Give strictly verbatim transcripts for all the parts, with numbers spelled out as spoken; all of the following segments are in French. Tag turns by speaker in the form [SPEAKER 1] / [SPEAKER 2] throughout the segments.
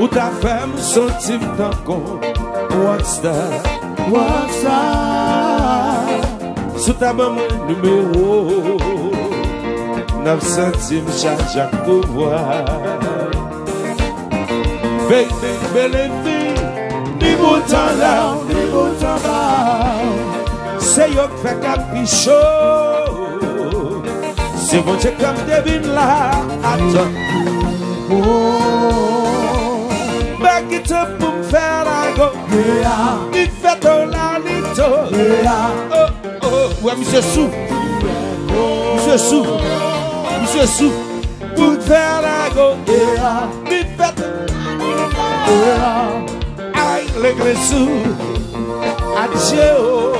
[SPEAKER 1] Ou ta femme sentim tan kon. What's that?
[SPEAKER 2] What's that?
[SPEAKER 1] Sous ta maman numéro neuf centimes charge à pouvoir. Baby, belle vie, ni bouton là,
[SPEAKER 2] Ni bouton là.
[SPEAKER 1] c'est yo qui fait capricho. C'est bon Dieu comme devine là. Attends.
[SPEAKER 2] Oh,
[SPEAKER 1] Back it up pour me faire la go.
[SPEAKER 2] yeah,
[SPEAKER 1] Ni fait ton la lito.
[SPEAKER 2] yeah.
[SPEAKER 1] Oh, oh, ouais, monsieur Sou. Monsieur Sou. Monsieur Sou. Pour me faire la go.
[SPEAKER 2] Yeah,
[SPEAKER 1] Ni fait.
[SPEAKER 2] yeah.
[SPEAKER 1] Aïe, le gros Sou. Adieu.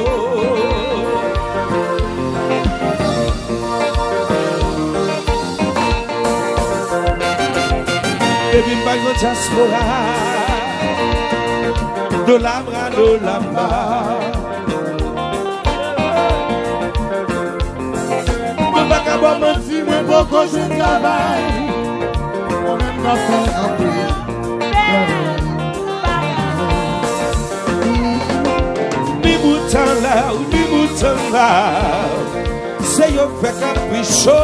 [SPEAKER 1] Baby, pas de diaspora. De la bras, de la main.
[SPEAKER 2] Mwen pa ka bon mwen fi, mwen pou kon jen travay. Mwen men ka fè anpe.
[SPEAKER 1] Ni bouton là, ou ni bouton là. C'est yo fait capricho.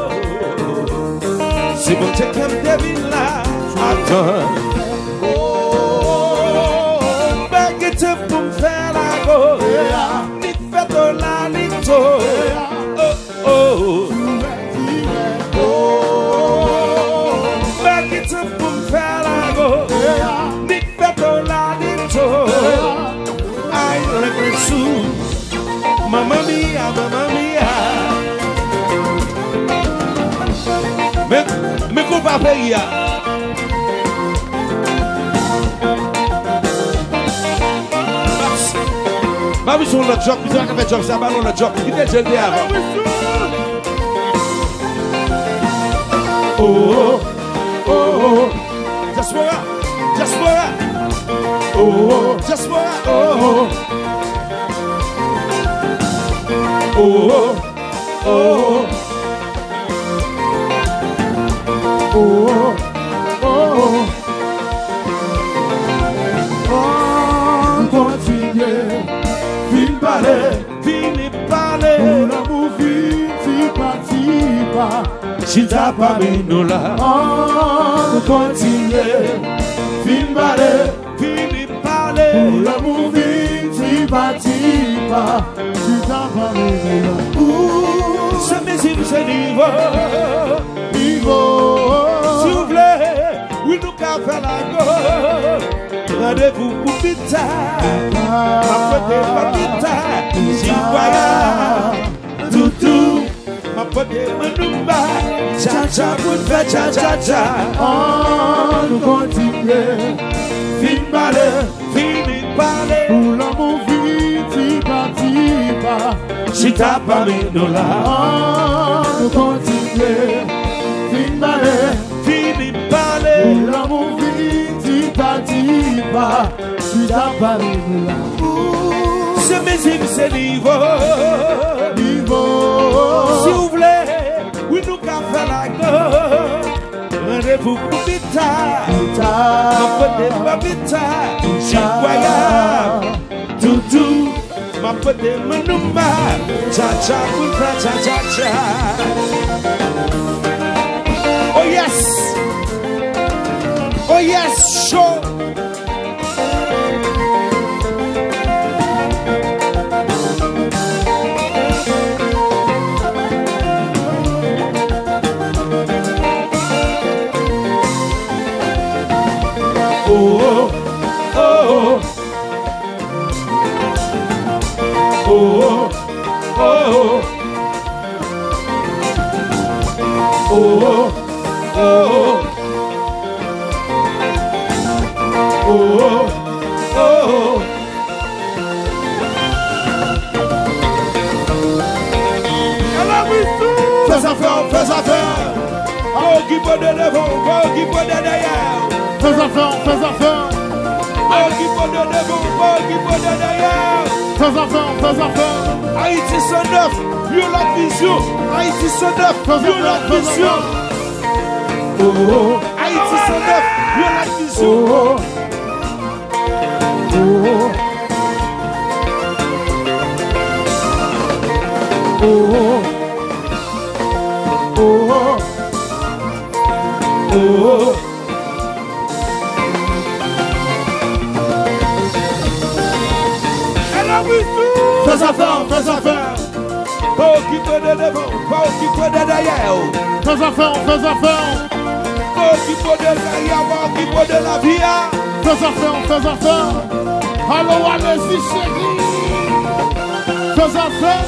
[SPEAKER 1] C'est bon, c'est comme devine là. Attends. Oh, back it up pour me faire la go. Ni fait de la lito. Oh, oh. Back it up pour me faire la go. Ni fait de la lito. Aïe, le gros Sou. Mamma mia, mamma mia. Mais, mais qu'on va payer. Ma vie sur le job, puis on fait job, ça va le job. Il était jeté avant. Oh, oh, oh, oh. Diaspora, diaspora. Oh, oh, diaspora. Oh, oh. Oh, oh, oh.
[SPEAKER 2] Oh, oh, oh. On continue, fin parler,
[SPEAKER 1] Fini parler.
[SPEAKER 2] pour l'amour vite, si parti pas.
[SPEAKER 1] Si t'as pas mis nous là.
[SPEAKER 2] On continue, fin parler,
[SPEAKER 1] Fini
[SPEAKER 2] pour
[SPEAKER 1] parler.
[SPEAKER 2] l'amour vite, si parti pas. Si t'as pas mis là.
[SPEAKER 1] C'est mes c'est niveau.
[SPEAKER 2] Niveau,
[SPEAKER 1] Si vous voulez, oui, nous qu'à faire la go. Rendez-vous pour pita. Ma pote pas pita. Si voyage, toutou. Ma pote menumba. Cha cha pour faire cha cha cha.
[SPEAKER 2] on continue,
[SPEAKER 1] Fin parler, fini parler.
[SPEAKER 2] pour l'amour vite, si parti pas.
[SPEAKER 1] Si t'as pas mis nous là.
[SPEAKER 2] On continue, fin balai,
[SPEAKER 1] Fini parler.
[SPEAKER 2] pour l'amour vite, si parti pas. Si t'as pas mis là.
[SPEAKER 1] C'est mes c'est niveau.
[SPEAKER 2] Niveau,
[SPEAKER 1] Si vous voulez, oui, nous qu'à faire la go. Rendez-vous pour pita. Ma pote pas pita. Si voyage, toutou. Ma pote menumba. Cha cha pour faire cha cha cha. Oh yes. Oh yes, show. Oh, oh, oh, oh, oh, oh, oh, oh, oh. Fais affaire, fais affaire. Oh, qui peut de devant, oh, qui peut de derrière.
[SPEAKER 2] fais affaire, fais affaire,
[SPEAKER 1] Oh, qui peut de devant, oh, qui peut de derrière.
[SPEAKER 2] fais affaire, fais affaire.
[SPEAKER 1] Haïti cent neuf, yo la vision. Haïti cent neuf, yo la vision. Oh, oh. Haïti cent neuf, yo la vision. Occupe de devant, pas occupe de derrière.
[SPEAKER 2] Fais affaire, fais affaire.
[SPEAKER 1] Occupe de derrière, pas occupe de la vie.
[SPEAKER 2] Fais affaire, fais affaire. Allô, allez-y, chérie. Fais affaire.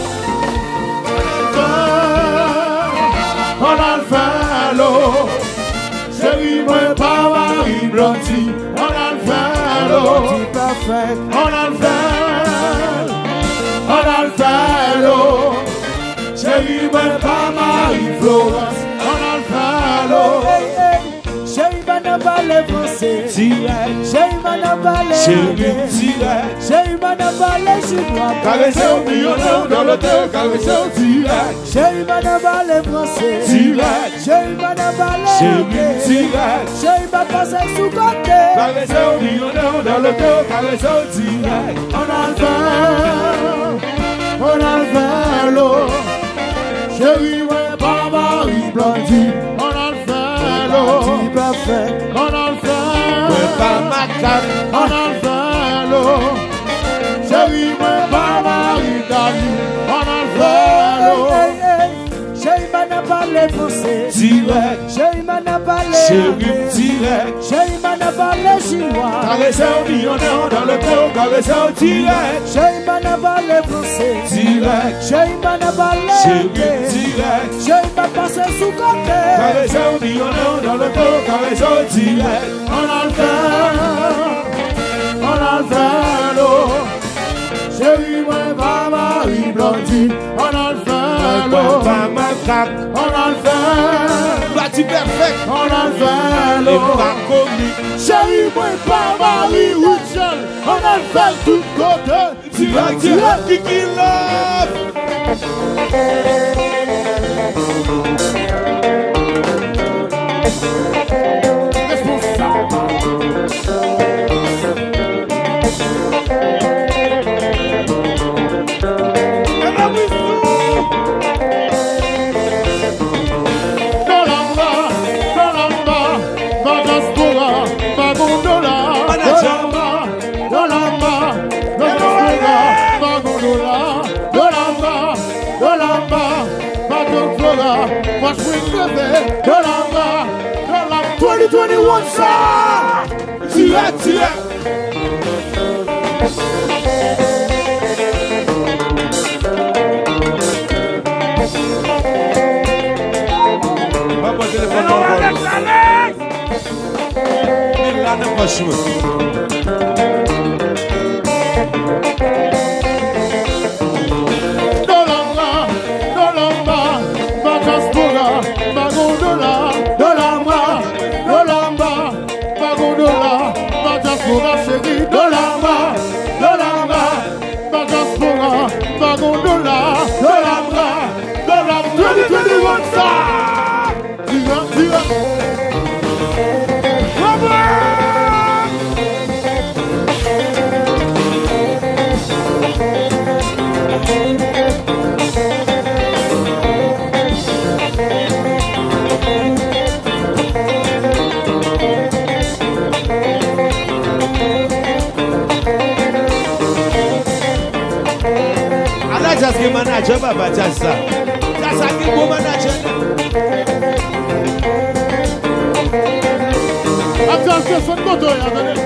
[SPEAKER 2] On a le fait, l'eau. Chérie, moi, pas Marie Blondie. On a le fait, l'eau.
[SPEAKER 3] Parfait.
[SPEAKER 2] On a le fait. On a le fait, l'eau. Chérie, moi, pas Marie Florence. On a le fait, l'eau.
[SPEAKER 3] Chérie, m'en parle français.
[SPEAKER 1] Direct.
[SPEAKER 3] Chérie, m'en parle
[SPEAKER 1] Chérie, direct.
[SPEAKER 3] Chérie, m'en parle chinois.
[SPEAKER 2] Caressez au millionnaire dans le thé, caressez au direct.
[SPEAKER 3] Chérie, m'en parle français.
[SPEAKER 2] Direct.
[SPEAKER 3] Chérie, m'en parle
[SPEAKER 1] Chérie, direct.
[SPEAKER 3] Chérie, m'a passé sous côté.
[SPEAKER 2] Caressez au millionnaire dans le thé, caressez au direct. On a le fait, on a le fait, l'eau. Chérie, ouais, pas Marie Blondie. On a le fait, l'eau.
[SPEAKER 3] Parfait.
[SPEAKER 2] On a le fait,
[SPEAKER 1] Ouais, pas ma carte.
[SPEAKER 2] on a le fait, l'eau. Chérie, ouais, pas Marie Dali. On a le fait, l'eau.
[SPEAKER 3] Chérie, m'en parle français.
[SPEAKER 1] Direct.
[SPEAKER 3] Chérie, m'en parle
[SPEAKER 1] Chérie, direct.
[SPEAKER 3] Chérie, m'en parle chinois.
[SPEAKER 2] Caressez au millionnaire dans le thé, caressez au direct.
[SPEAKER 3] Chérie, m'en parle français.
[SPEAKER 1] Direct.
[SPEAKER 3] Chérie, m'en parle
[SPEAKER 1] Chérie, direct.
[SPEAKER 3] Chérie, m'a passé sous côté.
[SPEAKER 2] Caressez au millionnaire dans le thé, caressez au direct. On a le fait, on a le fait, l'eau. Chérie, moi, pas Marie Blondie. On a le fait, l'eau.
[SPEAKER 1] Pas ma carte.
[SPEAKER 2] On a le fait,
[SPEAKER 1] Bâti perfect.
[SPEAKER 2] on a le fait,
[SPEAKER 1] Et
[SPEAKER 2] l'eau.
[SPEAKER 1] pas comique.
[SPEAKER 2] Chérie, moi, pas Marie Richel. On a le fait de tous côtés.
[SPEAKER 1] Direct, direct. Kiki love. And I will do.
[SPEAKER 2] Dolamba, Dolamba, Bagaspora, Bagondola, Dolamba, Dolamba, Bagaspora, Bagondola, Dolamba, Dolamba, Bagondola, watch me clever, Dolamba, Dolamba, twenty twenty-one star,
[SPEAKER 1] Direct, direct. Papa, téléphone. Il l'a de pas jouer.
[SPEAKER 2] Dolamba, Dolamba, Bagaspora, Bagondola, Dolamba, Dolamba, Bagondola, Bagaspora, chérie, Dolamba, Dolamba, Bagaspora, Bagondola, Dolamba, Dolamba, twenty twenty-one star. Tira, tira.
[SPEAKER 1] Ana just give manager, Baba, just that. Just a give manager.
[SPEAKER 2] Attention, son moto, attendez.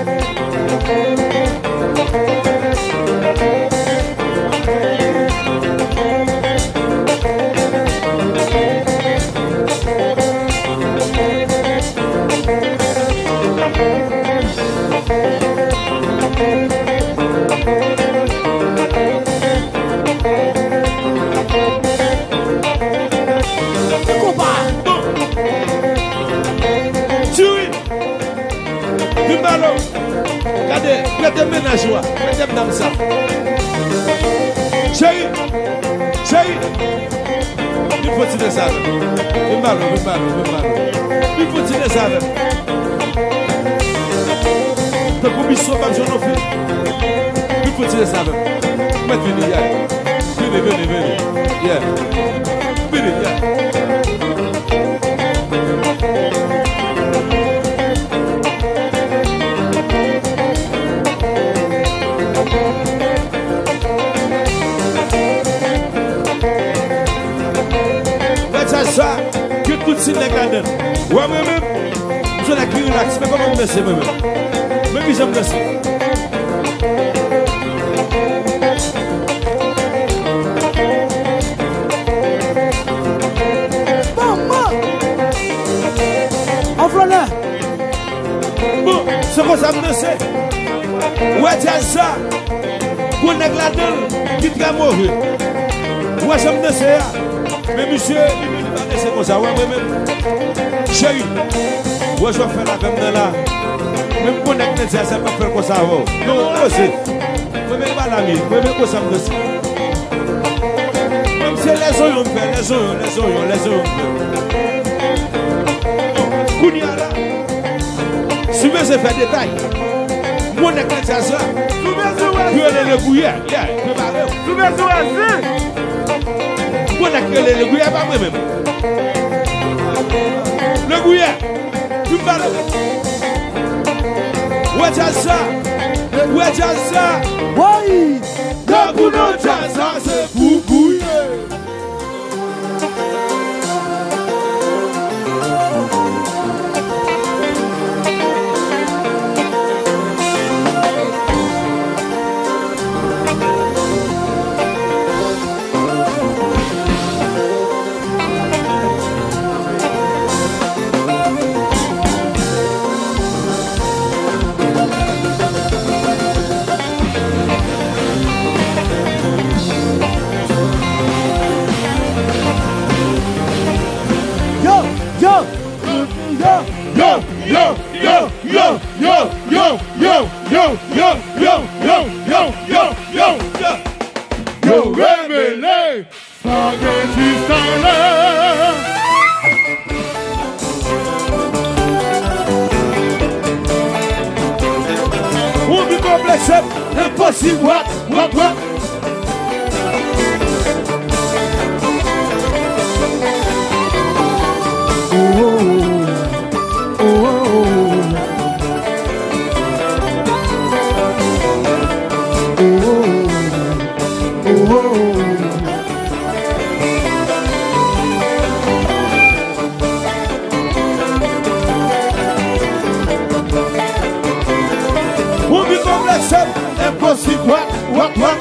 [SPEAKER 1] Bimbalo, regardez, mettez ménage, mettez dans ça. Chérie, chérie, il faut tirer ça. Bimbalo, bimbalo, bimbalo. Il faut tirer ça. T'as combien de sauvages j'en ai fait? Il faut tirer ça. Mettez venez, yeah. Venez, venez, venez. Yeah. Venez, yeah. danser moi-même. Même si j'aime danser. Bon, c'est comme ça me danser. Ouais, tiens ça. Pour nèg la donne, qui très mauvais. Ouais, j'aime danser. Mais monsieur, il ne pas danser comme ça. Ouais, moi-même. Chérie, ouais, je vais faire la femme dans là. Même pour nèg la ça pas faire comme ça. Non, c'est. Moi-même pas l'ami. Moi-même comme ça me danser. Même si les oignons me fait, les oignons, les oignons, les oignons. Kounia là. Si vous voulez faire détail, mon éclat ça, vous allez le bouillir, préparez. Vous allez le bouillir, pas moi-même. Le bouillir, tu me parles. Où est-ce ça? Où est-ce ça?
[SPEAKER 3] Oui!
[SPEAKER 1] Le boulot, ça, c'est pour bouillir.
[SPEAKER 2] Impossible, what, what, what? Oh, oh, oh, oh, oh, oh.
[SPEAKER 1] Who become like some impossible, what, what, what?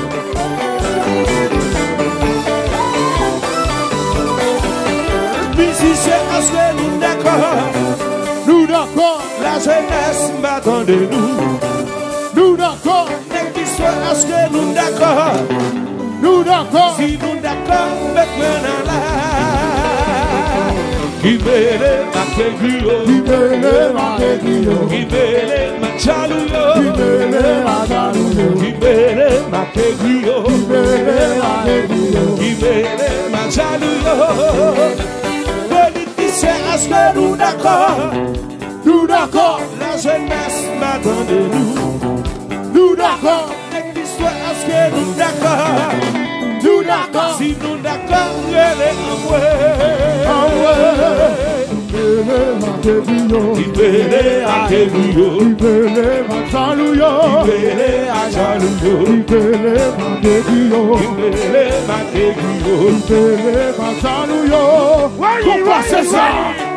[SPEAKER 1] Musicien, est-ce que nous d'accord?
[SPEAKER 2] Nous d'accord,
[SPEAKER 1] La jeunesse m'attend de nous.
[SPEAKER 2] nous d'accord,
[SPEAKER 1] L'histoire, est-ce que nous d'accord?
[SPEAKER 2] nous d'accord.
[SPEAKER 1] Si nous d'accord, maintenant là. Qui mêle ma figure,
[SPEAKER 2] Libéré ma guérison,
[SPEAKER 1] qui mêle ma chalouille,
[SPEAKER 2] libéré ma galouille,
[SPEAKER 1] qui mêle ma figure,
[SPEAKER 2] libéré ma guérison.
[SPEAKER 1] qui mêle ma chalouille. Politiciens, est-ce que nous d'accord?
[SPEAKER 2] Nous d'accord,
[SPEAKER 1] La jeunesse m'attend de nous.
[SPEAKER 2] nous d'accord,
[SPEAKER 1] L'histoire, est-ce que nous d'accord?
[SPEAKER 2] nous d'accord.
[SPEAKER 1] Si nous d'accord, elle est
[SPEAKER 2] Ah ouais, libéré ma guérison,
[SPEAKER 1] libéré à Kébuyo,
[SPEAKER 2] libéré ma galouille,
[SPEAKER 1] libéré à Jalouyo,
[SPEAKER 2] libéré ma guérison,
[SPEAKER 1] libéré ma Kébuyo.
[SPEAKER 2] libéré ma galouille. Pourquoi c'est ça?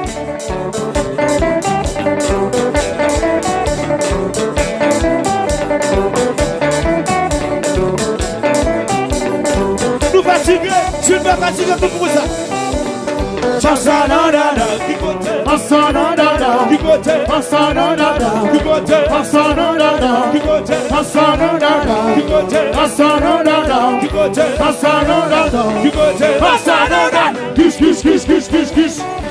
[SPEAKER 1] Nous fatigués, je ne vais pas fatiguer tout pour ça. Chansanana, qui côté,
[SPEAKER 2] Massanadada,
[SPEAKER 1] qui côté,
[SPEAKER 2] Massanadada,
[SPEAKER 1] qui côté,
[SPEAKER 2] Massanadada,
[SPEAKER 1] qui côté,
[SPEAKER 2] Massanadada,
[SPEAKER 1] qui côté,
[SPEAKER 2] Massanadada,
[SPEAKER 1] qui côté,
[SPEAKER 2] Massanadada,
[SPEAKER 1] qui côté,
[SPEAKER 2] Massanadada. Kiss, kiss, kiss, kiss, kiss, kiss.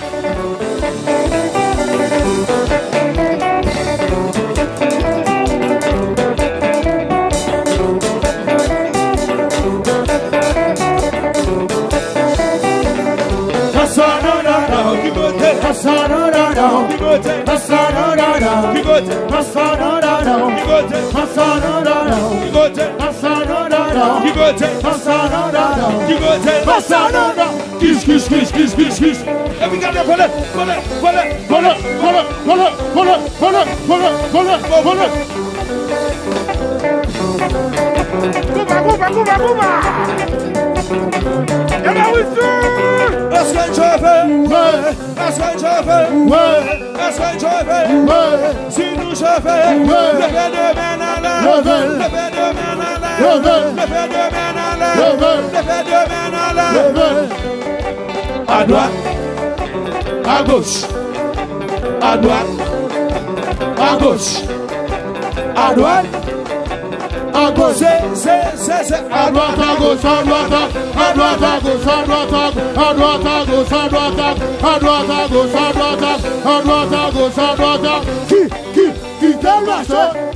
[SPEAKER 1] Massanadada, qui côté,
[SPEAKER 2] Massanadada,
[SPEAKER 1] qui côté,
[SPEAKER 2] Massanadada,
[SPEAKER 1] qui côté,
[SPEAKER 2] Massanadada,
[SPEAKER 1] qui côté,
[SPEAKER 2] Massanadada,
[SPEAKER 1] qui côté,
[SPEAKER 2] Massanadada,
[SPEAKER 1] qui côté,
[SPEAKER 2] Massanadada,
[SPEAKER 1] qui côté,
[SPEAKER 2] Massanadada. Kiss, kiss, kiss, kiss, kiss, kiss.
[SPEAKER 1] et puis regardez, voilà, voilà, voilà,
[SPEAKER 2] Voilà, voilà, voilà, voilà, voilà, voilà, voilà, voilà.
[SPEAKER 1] voilà.
[SPEAKER 2] Bouba, Bouba, Bouba. Y'en a où
[SPEAKER 1] Est-ce que je veux? Est-ce que je veux? Est-ce que je veux? Si nous je veux, levez de main à l'air, levez de main à l'air, levez de main à l'air, levez de main à l'air. À droite, à gauche, à droite, à gauche, à droite. À gauche, c'est, c'est, c'est, à droite, à gauche, à droite, à droite, à gauche, à droite, à droite, à gauche, à droite, à droite, à gauche, à droite, à droite, à gauche, à droite, qui, qui, qui, quel marche?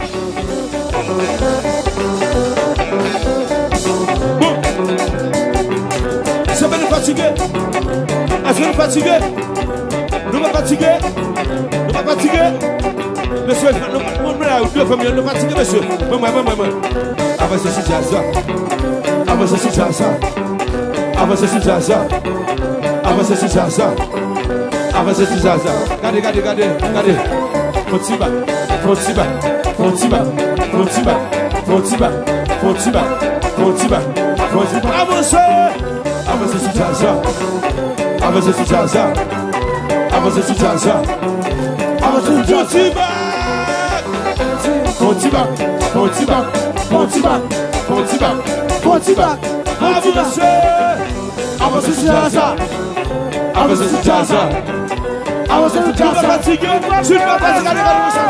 [SPEAKER 1] Bon, ça va nous fatiguer. Est-ce que nous fatiguer? Nous va fatiguer? Nous va fatiguer? Monsieur, nous nous fatiguer, monsieur. Maman, maman, maman. Avant ce situation. Avant ce situation. Avant ce situation. Avant ce situation. Avant ce situation. Regardez, regardez, regardez, regardez. Fontiba, Fontiba, Fontiba, Fontiba, Fontiba, Fontiba, Fontiba, Fontiba. Avancez. Avant ce situation. Avant ce situation. Avant ce situation. Avant ce situation. Fontiba, Fontiba, Fontiba, Fontiba, Fontiba, avancez, avancez sur ça, avancez sur ça, avancez sur ça. Tu vas fatiguer, tu vas fatiguer,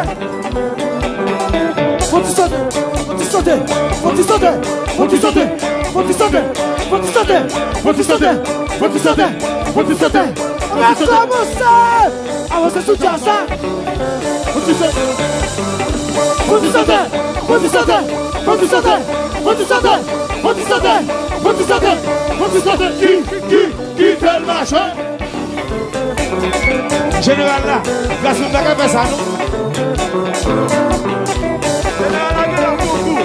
[SPEAKER 1] faut tu sauter, faut tu sauter, faut tu sauter, faut tu sauter, faut tu sauter, faut tu sauter, faut tu sauter, faut tu sauter, faut tu sauter. Avancez, avancez sur ça, faut tu sauter. Faut tu sauter, faut tu sauter, faut tu sauter, faut tu sauter, faut tu sauter, faut tu sauter, faut tu sauter. Qui, qui, qui fait le machin? Général là, la semaine d'après fait ça, non? Général là, il y a beaucoup.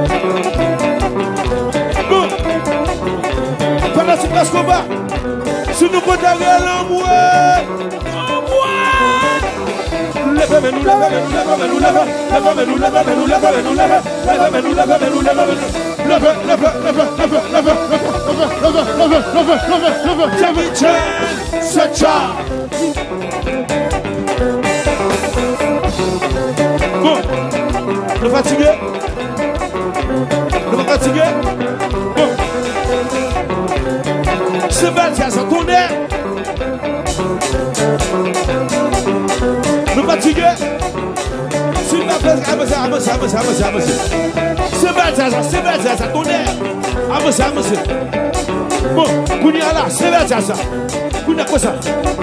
[SPEAKER 1] Bon, pendant ce passe combat, si nous comptons l'amour, levez, nous levez, nous levez, nous levez, levez, nous levez, nous levez, nous levez, nous levez, levez, nous levez, nous levez, levez, levez, levez, levez, levez, levez, levez, levez, levez, Jimmy Chan, c'est ça. Bon, le fatigué, le fatigué. Bon, c'est belle, ça s'en tourne. Nous fatigués. Si vous faites avancez, avancez, avancez, avancez, avancez. C'est belle ça, c'est belle ça, ça tourne. Avancez, avancez. Bon, vous n'y allez là, c'est belle ça, ça. Vous n'avez quoi ça?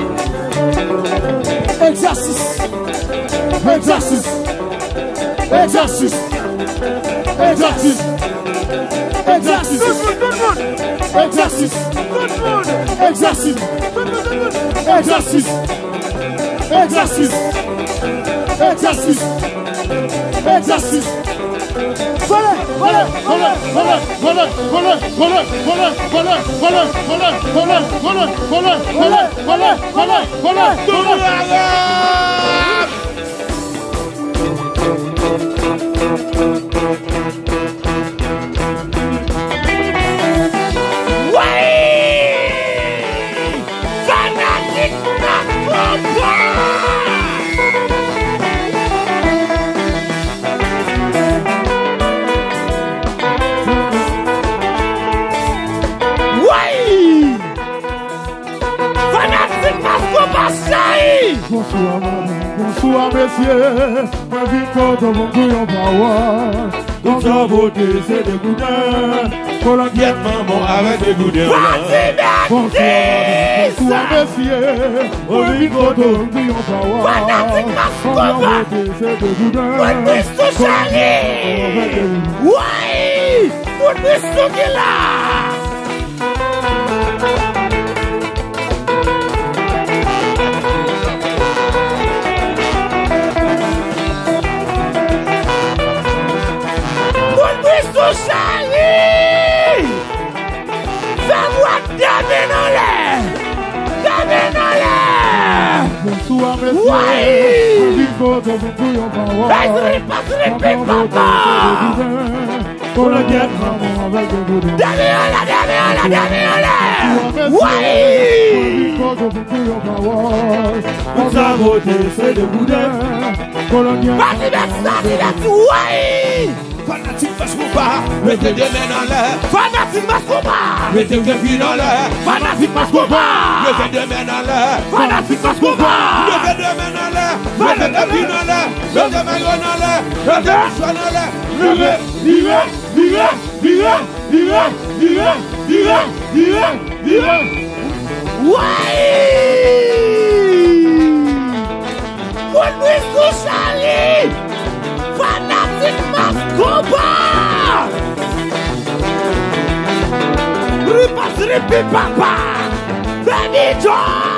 [SPEAKER 1] Exercice. Exercice. Exercice. Exercice. Exercice. Exercice. Exercice. Exercice. Exercice. Exercice. Exercice. Voilà, voilà, voilà, voilà, voilà, voilà, voilà, voilà, voilà, voilà, voilà, voilà, voilà, voilà, voilà, voilà, voilà, voilà, voilà.
[SPEAKER 2] Bonsoir, bonsoir messieurs, ma vie contre mon couillon power. Dans sa beauté, c'est des goudins. Pour la guette, maman, avec des goudins. Bonsoir, bonsoir messieurs, ma vie contre mon couillon power. Dans sa beauté, c'est des goudins.
[SPEAKER 3] Oui, pour nous qui là. Charlie! Fais-moi taper dans l'air! Taper dans l'air!
[SPEAKER 2] Bonsoir, messieurs!
[SPEAKER 3] Oui!
[SPEAKER 2] Vive votre couillon power!
[SPEAKER 3] Fais-moi pas sur les pipes, papa!
[SPEAKER 2] Pour le bien maman avec des boudins.
[SPEAKER 3] Damiola, Damiola, Damiola. Oui.
[SPEAKER 2] On a voté, c'est des boudins. Pour le bien.
[SPEAKER 3] Vas-y, merci, vas-y, merci. Oui.
[SPEAKER 1] Fanatique parce qu'on bat, mettez des mains dans l'air.
[SPEAKER 3] Fanatique parce qu'on bat.
[SPEAKER 1] Mettez des pieds dans l'air.
[SPEAKER 3] Fanatique parce qu'on bat.
[SPEAKER 1] Mettez des mains dans l'air.
[SPEAKER 3] Fanatique parce qu'on bat.
[SPEAKER 1] Mettez des mains dans l'air. Mettez des pieds dans l'air. Mettez des mains dans l'air. Mettez des mains dans l'air.
[SPEAKER 2] Vivez, vivez, vivez, vivez, vivez, vivez, vivez, vivez, vivez.
[SPEAKER 3] Oui. Pour Louis Souchali. Fanatique Mascoba! Ripas ripi papa! Benito!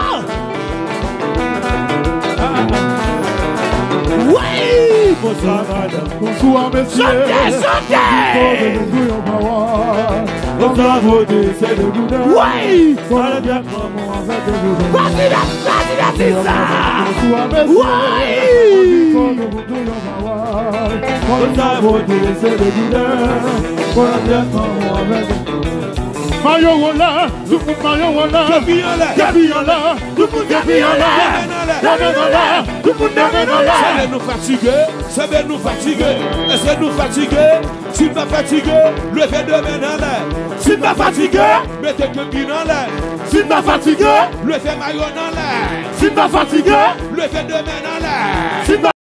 [SPEAKER 3] Oui!
[SPEAKER 2] Bonsoir madame, bonsoir messieurs.
[SPEAKER 3] Chantez, chantez!
[SPEAKER 2] On a voté, c'est des boudins.
[SPEAKER 3] Oui!
[SPEAKER 2] Pour le bien maman avec des boudins.
[SPEAKER 3] Vas-y, vas-y, vas-y, ça!
[SPEAKER 2] Bonsoir messieurs.
[SPEAKER 3] Oui!
[SPEAKER 2] On a voté, c'est des boudins. Pour le bien maman avec des boudins. Mayo wala, tout le monde mayo wala.
[SPEAKER 1] Gabi en l'air.
[SPEAKER 2] Gabi en l'air, tout le monde gabi en l'air. Gabi en l'air, tout le monde gabi en
[SPEAKER 1] Ça
[SPEAKER 2] l'air.
[SPEAKER 1] va nous fatiguer, ça va nous fatiguer. Est-ce que nous fatiguer? Si pas fatigué, levez deux mains dans l'air.
[SPEAKER 2] Si pas fatigué,
[SPEAKER 1] Mettez que bien dans l'air.
[SPEAKER 2] si pas fatigué,
[SPEAKER 1] Levez maillot dans l'air.
[SPEAKER 2] si pas fatigué,
[SPEAKER 1] Levez deux mains dans l'air.
[SPEAKER 2] si pas